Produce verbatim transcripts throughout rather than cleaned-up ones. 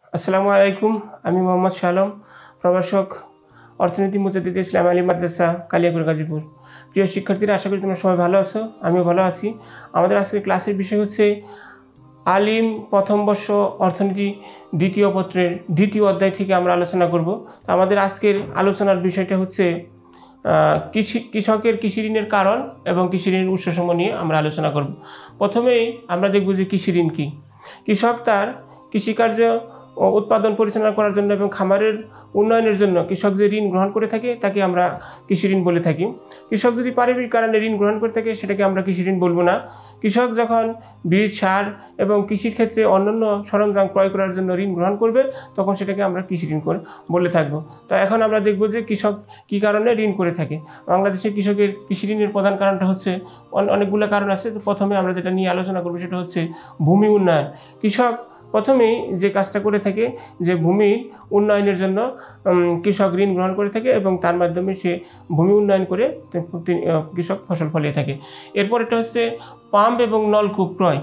আসসালামু আলাইকুম। আমি মোহাম্মদ শালম, প্রভাষক, অর্থনীতি মুজাদ্দিদ ইসলাম আলী মাদ্রাসা, কালিয়াকৈর, গাজীপুর। প্রিয় শিক্ষার্থীরা, আশা করি তোমরা সবাই ভালো আছো। আমিও ভালো আছি। আমাদের আজকের ক্লাসের বিষয় হচ্ছে আলিম প্রথম বর্ষ অর্থনীতি দ্বিতীয় পত্রের দ্বিতীয় অধ্যায় থেকে আমরা আলোচনা করব। তো আমাদের আজকের আলোচনার বিষয়টা হচ্ছে কৃষি কৃষকের কৃষি ঋণের কারণ এবং কৃষি ঋণের উৎসসমূহ নিয়ে আমরা আলোচনা করব। প্রথমেই আমরা দেখব যে কৃষি ঋণ কী। কৃষক তার কৃষিকার্য উৎপাদন পরিচালনা করার জন্য এবং খামারের উন্নয়নের জন্য কৃষক যে ঋণ গ্রহণ করে থাকে তাকে আমরা কৃষি ঋণ বলে থাকি। কৃষক যদি পারিবারিক কারণে ঋণ গ্রহণ করে থাকে সেটাকে আমরা কৃষি ঋণ বলবো না। কৃষক যখন বীজ, সার এবং কৃষির ক্ষেত্রে অন্যান্য সরঞ্জাম ক্রয় করার জন্য ঋণ গ্রহণ করবে তখন সেটাকে আমরা কৃষি ঋণ করে বলে থাকবো। তো এখন আমরা দেখব যে কৃষক কী কারণে ঋণ করে থাকে। বাংলাদেশের কৃষকের কৃষি ঋণের প্রধান কারণটা হচ্ছে অনেকগুলো কারণ আছে। তো প্রথমে আমরা যেটা নিয়ে আলোচনা করবো সেটা হচ্ছে ভূমি উন্নয়ন। কৃষক প্রথমেই যে কাজটা করে থাকে যে ভূমির উন্নয়নের জন্য কৃষক ঋণ গ্রহণ করে থাকে এবং তার মাধ্যমে সে ভূমি উন্নয়ন করে কৃষক ফসল ফলিয়ে থাকে। এরপর এটা হচ্ছে পাম্প এবং নলকূপ ক্রয়।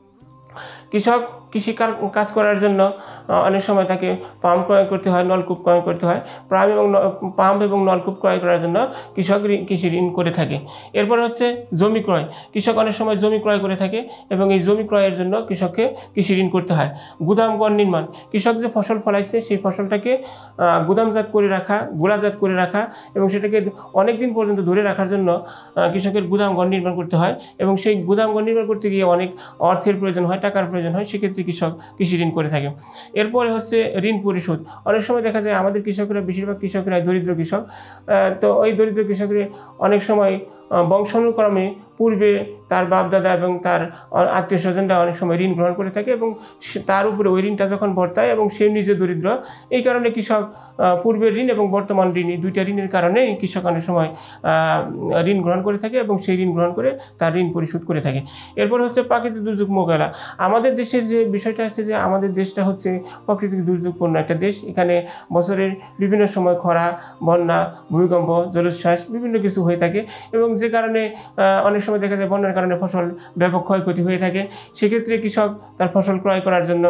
কৃষক কৃষি কাজ করার জন্য অনেক সময় তাকে পাম্প ক্রয় করতে হয়, নলকূপ ক্রয় করতে হয়। পাম্প এবং পাম্প এবং নলকূপ ক্রয় করার জন্য কৃষক কৃষি ঋণ করে থাকে। এরপর হচ্ছে জমি ক্রয়। কৃষক অনেক সময় জমি ক্রয় করে থাকে এবং এই জমি ক্রয়ের জন্য কৃষককে কৃষি ঋণ করতে হয়। গুদামঘর নির্মাণ। কৃষক যে ফসল ফলাইছে সেই ফসলটাকে গুদামজাত করে রাখা, গোলাজাত করে রাখা এবং সেটাকে অনেক দিন পর্যন্ত ধরে রাখার জন্য কৃষকের গুদামঘর নির্মাণ করতে হয় এবং সেই গুদামঘর নির্মাণ করতে গিয়ে অনেক অর্থের প্রয়োজন হয়, টাকার প্রয়োজন হয়, সেক্ষেত্রে কৃষক কৃষি ঋণ করে থাকে। এরপরে হচ্ছে ঋণ পরিশোধ। অনেক সময় দেখা যায় আমাদের কৃষকরা, বেশিরভাগ কৃষকরা দরিদ্র কৃষক। তো ওই দরিদ্র কৃষকরা অনেক সময় বংশানুক্রমে পূর্বে তার বাপদাদা এবং তার আত্মীয় স্বজনরা অনেক সময় ঋণ গ্রহণ করে থাকে এবং তার উপরে ওই ঋণটা যখন বর্তায় এবং সে নিজে দরিদ্র, এই কারণে কৃষক পূর্বের ঋণ এবং বর্তমান ঋণ, এই দুইটা ঋণের কারণে কৃষক অনেক সময় ঋণ গ্রহণ করে থাকে এবং সেই ঋণ গ্রহণ করে তার ঋণ পরিশোধ করে থাকে। এরপর হচ্ছে প্রাকৃতিক দুর্যোগ মোকাবেলা। আমাদের দেশের যে বিষয়টা আছে যে আমাদের দেশটা হচ্ছে প্রাকৃতিক দুর্যোগপূর্ণ একটা দেশ। এখানে বছরের বিভিন্ন সময় খরা, বন্যা, ভূমিকম্প, জলোচ্ছ্বাস বিভিন্ন কিছু হয়ে থাকে এবং যে কারণে অনেক সময় দেখা যায় বন্যার কারণে ফসল ব্যাপক ক্ষয়ক্ষতি হয়ে থাকে। সেক্ষেত্রে কৃষক তার ফসল ক্রয় করার জন্য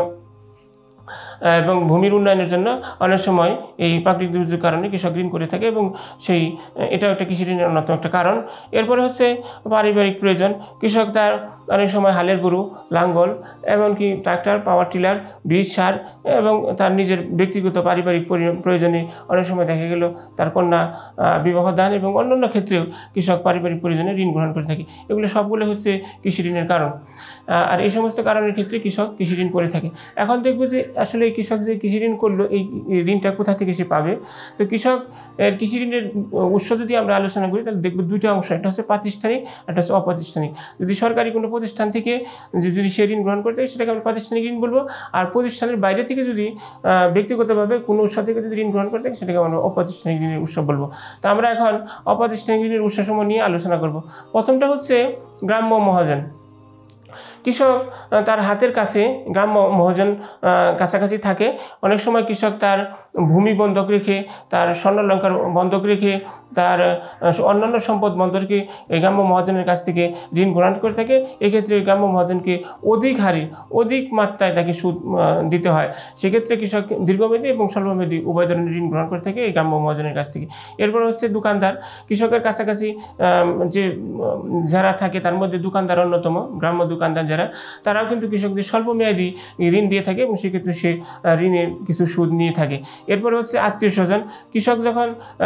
এবং ভূমির উন্নয়নের জন্য অনেক সময় এই প্রাকৃতিক দুর্যোগের কারণে কৃষক ঋণ করে থাকে এবং সেই এটাও একটা কৃষি ঋণের অন্যতম একটা কারণ। এরপরে হচ্ছে পারিবারিক প্রয়োজন। কৃষক তার অনেক সময় হালের গরু, লাঙ্গল, এমনকি ট্রাক্টর, পাওয়ার টিলার, বীজ, সার এবং তার নিজের ব্যক্তিগত পারিবারিক প্রয়োজনে অনেক সময় দেখা গেল তার কন্যা বিবাহ দান এবং অন্যান্য ক্ষেত্রেও কৃষক পারিবারিক প্রয়োজনে ঋণ গ্রহণ করে থাকে। এগুলো সবগুলো হচ্ছে কৃষি ঋণের কারণ। আর এই সমস্ত কারণের ক্ষেত্রে কৃষক কৃষি ঋণ করে থাকে। এখন দেখব যে আসলে কৃষক যে কৃষি ঋণ করলো এই ঋণটা কোথা থেকে সে পাবে। তো কৃষক এর কৃষি ঋণের উৎস যদি আমরা আলোচনা করি তাহলে দেখব দুইটা অংশ, একটা হচ্ছে প্রাতিষ্ঠানিক, একটা হচ্ছে অপ্রাতিষ্ঠানিক। যদি সরকারি কোনো প্রতিষ্ঠান থেকে যদি সে ঋণ গ্রহণ করতে হয় সেটাকে আমরা প্রাতিষ্ঠানিক ঋণ বলবো, আর প্রতিষ্ঠানের বাইরে থেকে যদি ব্যক্তিগতভাবে কোনো উৎস থেকে যদি ঋণ গ্রহণ করতে হয় সেটাকে আমরা অপ্রাতিষ্ঠানিক ঋণের উৎস বলবো। তো আমরা এখন অপ্রাতিষ্ঠানিক ঋণের উৎসসমূহ নিয়ে আলোচনা করব। প্রথমটা হচ্ছে গ্রাম্য মহাজন। কৃষক তার হাতের কাছে গ্রাম্য মহাজন কাছাকাছি থাকে। অনেক সময় কৃষক তার ভূমি বন্ধক রেখে, তার স্বর্ণালঙ্কার বন্ধক রেখে, তার অন্যান্য সম্পদ বন্ধক রেখে এই গ্রাম্য মহাজনের কাছ থেকে ঋণ গ্রহণ করে থাকে। এক্ষেত্রে গ্রাম্য মহাজনকে অধিক হারে, অধিক মাত্রায় তাকে সুদ দিতে হয়। সেক্ষেত্রে কৃষক দীর্ঘমেয়াদী এবং স্বল্পমেয়াদী উভয় ধরনের ঋণ গ্রহণ করে থাকে এই গ্রাম্য মহাজনের কাছ থেকে। এরপর হচ্ছে দোকানদার। কৃষকের কাছাকাছি যে যারা থাকে তার মধ্যে দোকানদার অন্যতম। গ্রাম্য দোকানদার যারা, তারাও কিন্তু কৃষকদের স্বল্পমেয়াদী ঋণ দিয়ে থাকে এবং সেক্ষেত্রে সে ঋণের কিছু সুদ নিয়ে থাকে। এরপরে হচ্ছে আত্মীয় স্বজন। কৃষক যখন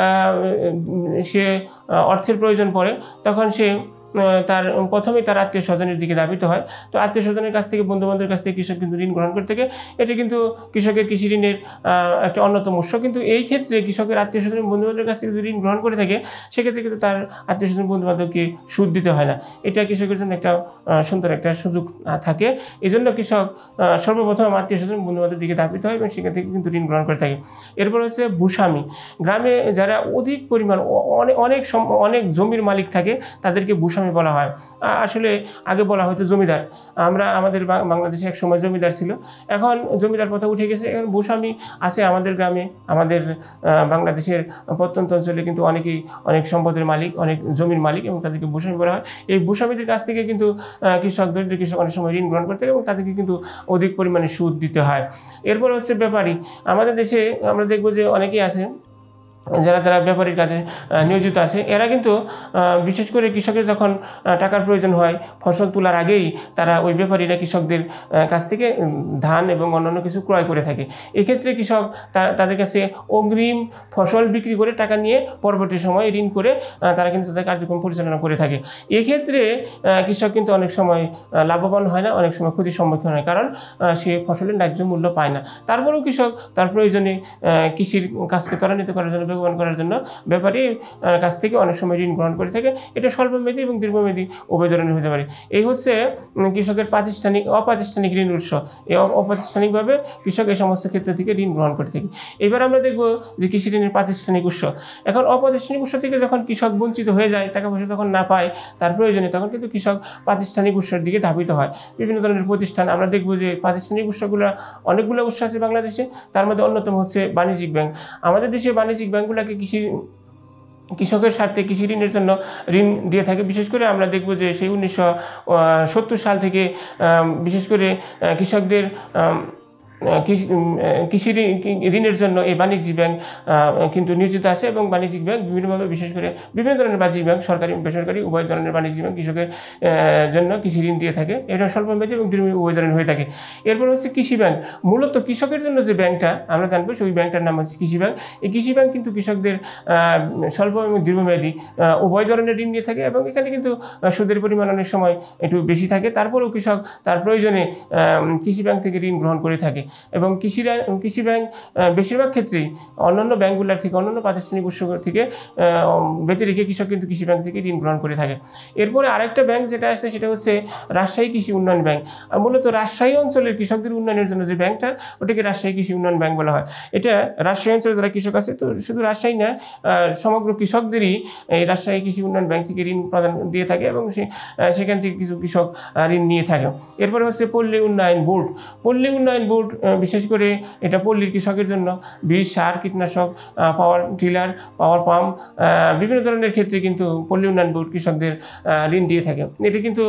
সে অর্থের প্রয়োজন পড়ে তখন সে তার প্রথমেই তার আত্মীয় স্বজনের দিকে ধাবিত হয়। তো আত্মীয় স্বজনের কাছ থেকে, বন্ধুবান্ধবের কাছ থেকে কৃষক কিন্তু ঋণ গ্রহণ করে থাকে। এটি কিন্তু কৃষকের কৃষি ঋণের একটা অন্যতম উৎস। কিন্তু এই ক্ষেত্রে কৃষকের আত্মীয় স্বজন, বন্ধুবান্ধবের কাছ থেকে যদি ঋণ গ্রহণ করে থাকে সেক্ষেত্রে কিন্তু তার আত্মীয় স্বজন, বন্ধুবান্ধবকে সুদ দিতে হয় না। এটা কৃষকের জন্য একটা সুন্দর একটা সুযোগ থাকে। এই জন্য কৃষক সর্বপ্রথম আত্মীয় স্বজন, বন্ধুবান্ধবের দিকে ধাবিত হয় এবং সেখান থেকে কিন্তু ঋণ গ্রহণ করে থাকে। এরপর হচ্ছে ভূস্বামী। গ্রামে যারা অধিক পরিমাণ অনেক অনেক অনেক জমির মালিক থাকে তাদেরকে ভূস্বামী ভূস্বামী বলা হয়। আসলে আগে বলা হয়তো জমিদার। আমরা আমাদের বাংলাদেশে এক সময় জমিদার ছিল, এখন জমিদার প্রথা উঠে গেছে, এখন ভূস্বামী আছে আমাদের গ্রামে, আমাদের বাংলাদেশের প্রত্যন্ত অঞ্চলে কিন্তু অনেকেই অনেক সম্পদের মালিক, অনেক জমির মালিক, এবং তাদেরকে ভূস্বামী বলা হয়। এই ভূস্বামীদের কাছ থেকে কিন্তু কৃষক, দরিদ্র কৃষক অনেক সময় ঋণ গ্রহণ করতে থাকে এবং তাদেরকে কিন্তু অধিক পরিমাণে সুদ দিতে হয়। এরপর হচ্ছে ব্যাপারী। আমাদের দেশে আমরা দেখব যে অনেকেই আছে যারা তারা ব্যাপারীর কাছে নিয়োজিত আছে। এরা কিন্তু বিশেষ করে কৃষকের যখন টাকার প্রয়োজন হয়, ফসল তোলার আগেই তারা ওই ব্যাপারীরা কৃষকদের কাছ থেকে ধান এবং অন্যান্য কিছু ক্রয় করে থাকে। এক্ষেত্রে কৃষক তাদের কাছে অগ্রিম ফসল বিক্রি করে টাকা নিয়ে পরবর্তী সময় ঋণ করে তারা কিন্তু তাদের কার্যক্রম পরিচালনা করে থাকে। এক্ষেত্রে কৃষক কিন্তু অনেক সময় লাভবান হয় না, অনেক সময় ক্ষতির সম্মুখীন হয়, কারণ সে ফসলের ন্যায্য মূল্য পায় না। তারপরেও কৃষক তার প্রয়োজনে কৃষির কাজকে ত্বরান্বিত করার জন্য, বেগবান করার জন্য ব্যাপারীর কাছ থেকে অনেক সময় ঋণ গ্রহণ করে থাকে। এটা স্বল্পমেয়াদী এবং দীর্ঘমেয়াদী উভয় ধরনের হতে পারে। এই হচ্ছে কৃষকের প্রাতিষ্ঠানিক অপ্রাতিষ্ঠানিক ঋণ উৎস। এই অপ্রাতিষ্ঠানিকভাবে কৃষক এই সমস্ত ক্ষেত্র থেকে ঋণ গ্রহণ করে থাকে। এবার আমরা দেখব যে কৃষি ঋণের প্রাতিষ্ঠানিক উৎস। এখন অপ্রাতিষ্ঠানিক উৎস থেকে যখন কৃষক বঞ্চিত হয়ে যায়, টাকা পয়সা যখন না পায় তার প্রয়োজনে, তখন কিন্তু কৃষক প্রাতিষ্ঠানিক উৎসের দিকে ধাবিত হয়। বিভিন্ন ধরনের প্রতিষ্ঠান আমরা দেখব যে প্রাতিষ্ঠানিক উৎসগুলো অনেকগুলো উৎস আছে বাংলাদেশে, তার মধ্যে অন্যতম হচ্ছে বাণিজ্যিক ব্যাংক। আমাদের দেশে বাণিজ্যিক ব্যাংকগুলোকে কৃষি কৃষকের স্বার্থে কৃষি ঋণের জন্য ঋণ দিয়ে থাকে। বিশেষ করে আমরা দেখব যে সেই উনিশশো সত্তর সাল থেকে বিশেষ করে কৃষকদের কৃষি ঋণের জন্য এই বাণিজ্যিক ব্যাংক কিন্তু নিয়োজিত আছে, এবং বাণিজ্যিক ব্যাংক বিভিন্নভাবে, বিশেষ করে বিভিন্ন ধরনের বাণিজ্যিক ব্যাংক, সরকারি বেসরকারি উভয় ধরনের বাণিজ্যিক ব্যাংক কৃষকের জন্য কৃষি ঋণ দিয়ে থাকে। এটা স্বল্পমেয়াদী এবং দীর্ঘমেয়াদী উভয় ধরনের হয়ে থাকে। এরপর হচ্ছে কৃষি ব্যাংক। মূলত কৃষকের জন্য যে ব্যাংকটা আমরা জানবো সেই ব্যাংকটার নাম হচ্ছে কৃষি ব্যাংক। এই কৃষি ব্যাংক কিন্তু কৃষকদের স্বল্প এবং দীর্ঘমেয়াদী উভয় ধরনের ঋণ দিয়ে থাকে, এবং এখানে কিন্তু সুদের পরিমাণ অনেক সময় একটু বেশি থাকে। তারপরেও কৃষক তার প্রয়োজনে কৃষি ব্যাংক থেকে ঋণ গ্রহণ করে থাকে, এবং কৃষি কৃষি ব্যাংক বেশিরভাগ ক্ষেত্রেই অন্যান্য ব্যাংকগুলোর থেকে, অন্যান্য প্রাতিষ্ঠানিক উৎস থেকে ব্যতি রেখে কৃষক কিন্তু কৃষি ব্যাংক থেকে ঋণ গ্রহণ করে থাকে। এরপরে আরেকটা ব্যাংক যেটা আসছে সেটা হচ্ছে রাজশাহী কৃষি উন্নয়ন ব্যাংক। আর মূলত রাজশাহী অঞ্চলের কৃষকদের উন্নয়নের জন্য যে ব্যাংকটা, ওটাকে রাজশাহী কৃষি উন্নয়ন ব্যাংক বলা হয়। এটা রাজশাহী অঞ্চলে যারা কৃষক আছে, তো শুধু রাজশাহী না, সমগ্র কৃষকদেরই এই রাজশাহী কৃষি উন্নয়ন ব্যাংক থেকে ঋণ প্রদান দিয়ে থাকে, এবং সেখান থেকে কিছু কৃষক ঋণ নিয়ে থাকে। এরপরে হচ্ছে পল্লী উন্নয়ন বোর্ড। পল্লী উন্নয়ন বোর্ড বিশেষ করে এটা পল্লীর কৃষকের জন্য বীজ, সার, কীটনাশক, পাওয়ার টিলার, পাওয়ার পাম্প, বিভিন্ন ধরনের ক্ষেত্রে কিন্তু পল্লী উন্নয়ন বোর্ড কৃষকদের ঋণ দিয়ে থাকে। এটি কিন্তু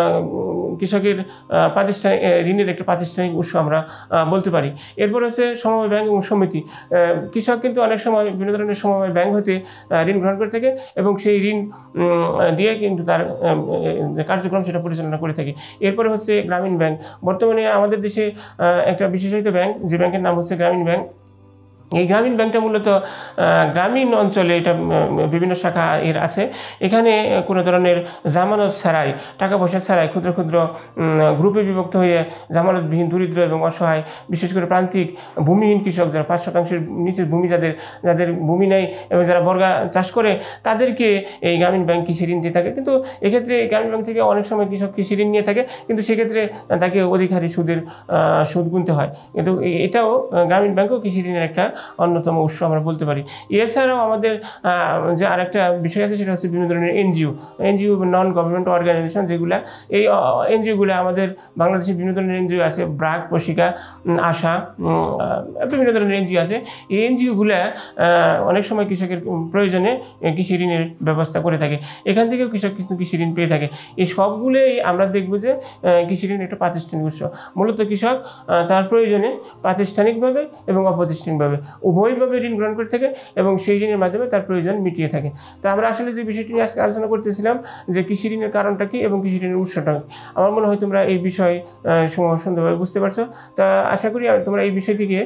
কৃষকের প্রাতিষ্ঠানিক ঋণের একটা প্রাতিষ্ঠানিক উৎস আমরা বলতে পারি। এরপর হচ্ছে সমবায় ব্যাংক এবং সমিতি। কৃষক কিন্তু অনেক সময় বিভিন্ন ধরনের সমবায় ব্যাংক হতে ঋণ গ্রহণ করে থাকে, এবং সেই ঋণ দিয়ে কিন্তু তার যে কার্যক্রম সেটা পরিচালনা করে থাকে। এরপরে হচ্ছে গ্রামীণ ব্যাংক। বর্তমানে আমাদের দেশে একটা বিশেষায়িত ব্যাংক, যে ব্যাংকের নাম হচ্ছে গ্রামীণ ব্যাংক। এই গ্রামীণ ব্যাংকটা মূলত গ্রামীণ অঞ্চলে এটা বিভিন্ন শাখা এর আছে। এখানে কোনো ধরনের জামানত ছাড়াই, টাকা পয়সা ছাড়াই ক্ষুদ্র ক্ষুদ্র গ্রুপে বিভক্ত হয়ে জামানতবিহীন দরিদ্র এবং অসহায়, বিশেষ করে প্রান্তিক ভূমিহীন কৃষক, যারা পাঁচ শতাংশের নিচের ভূমি যাদের যাদের ভূমি নেই এবং যারা বর্গা চাষ করে, তাদেরকে এই গ্রামীণ ব্যাংক কৃষি ঋণ দিয়ে থাকে। কিন্তু এক্ষেত্রে গ্রামীণ ব্যাংক থেকে অনেক সময় কৃষক কৃষি ঋণ নিয়ে থাকে, কিন্তু সেক্ষেত্রে তাকে অধিকারী সুদের সুদ গুনতে হয়। কিন্তু এটাও গ্রামীণ ব্যাংকও কৃষি ঋণের একটা অন্যতম উৎস আমরা বলতে পারি। এছাড়াও আমাদের যে আরেকটা বিষয় আছে সেটা হচ্ছে বিভিন্ন ধরনের NGO NGO non government organisation, যেগুলো এই এনজিওগুলো আমাদের বাংলাদেশে বিভিন্ন ধরনের এনজিও আছে, ব্রাক, প্রশিকা, আশা, বিভিন্ন ধরনের এনজিও আছে। এই এনজিওগুলো অনেক সময় কৃষকের প্রয়োজনে কৃষি ঋণের ব্যবস্থা করে থাকে। এখান থেকেও কৃষক কিন্তু কৃষি ঋণ পেয়ে থাকে। এই সবগুলোই আমরা দেখব যে কৃষি ঋণ একটা প্রাতিষ্ঠানিক উৎস। মূলত কৃষক তার প্রয়োজনে প্রাতিষ্ঠানিকভাবে এবং অপ্রাতিষ্ঠানিকভাবে উভয়ভাবে ঋণ গ্রহণ করে থাকে, এবং সেই ঋণের মাধ্যমে তার প্রয়োজন মিটিয়ে থাকে। তো আমরা আসলে যে বিষয়টি নিয়ে আজকে আলোচনা করতেছিলাম যে কৃষি ঋণের কারণটা কি এবং কৃষি ঋণের উৎসটা, আমার মনে হয় তোমরা এই বিষয়ে সুন্দরভাবে বুঝতে পারছো। তা আশা করি তোমরা এই বিষয় থেকে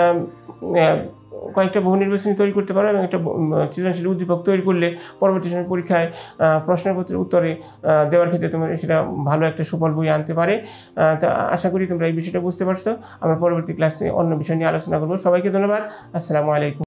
কয়েকটা বহু নির্বাচনী তৈরি করতে পারো, এবং একটা সৃজনশীল উদ্দীপক তৈরি করলে পরবর্তী সময় পরীক্ষায় প্রশ্নপত্রের উত্তরে দেওয়ার ক্ষেত্রে তোমার সেটা ভালো একটা সুফল বই আনতে পারে। তা আশা করি তোমরা এই বিষয়টা বুঝতে পারছো। আমরা পরবর্তী ক্লাসে অন্য বিষয় নিয়ে আলোচনা করবো। সবাইকে ধন্যবাদ। আসসালামু আলাইকুম।